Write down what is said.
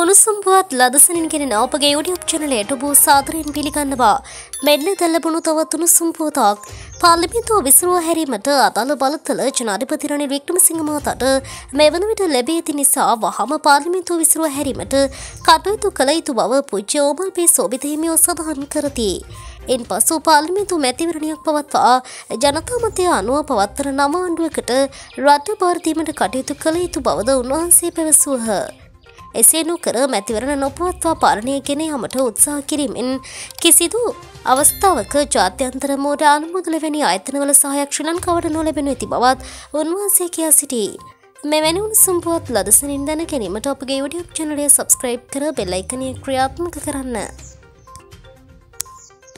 උණුසුම් පුවත් ලදසනින් ගෙන අපගේ YouTube channel එකට ඔබ සාදරයෙන් පිළිගන්නවා. මෙන්න දැල්ලබුණු තවත් උණුසුම් පුවතක්. පාර්ලිමේන්තුව විසිරුවා හැරීමට අදාළ බලතල ජනාධිපති රනිල් වික්‍රමසිංහ මහතාට මේ වන විට ලැබී ඇති නිසා වහාම පාර්ලිමේන්තුව විසිරුවා හැරීමට කටයුතු කළ යුතු බව පූජ්‍ය ඕමල් පී සෝභිත හිමියෝ සඳහන් කරති. ඉන්පසු පාර්ලිමේන්තු මැතිවරණයක් පවත්වා ජනතා මතය අනුව පවත්වන නව ආණ්ඩුවකට රට බාර දීමට කටයුතු කළ යුතු බවද උන්වහන්සේ පැවසුවහ. එසේ නොකර මැතිවරණ නොපවත්වා පාලනය ගෙන යාමට උත්සාහ කිරීමෙන් කිසිදු අවස්ථාවක ජාත්‍යන්තර මෝඩ අනුමෝදල වැනි ආයතනවල සහායක් ශ්‍රී ලංකාවට නොලැබෙනු ඇති බවත් උන්වහන්සේ කියා සිටී. මෙවැනි උණුසුම් පුවත් ලදසනින් දැන ගැනීමට අපගේ YouTube channel එක subscribe කර බෙල් අයිකනය ක්‍රියාත්මක කරන්න.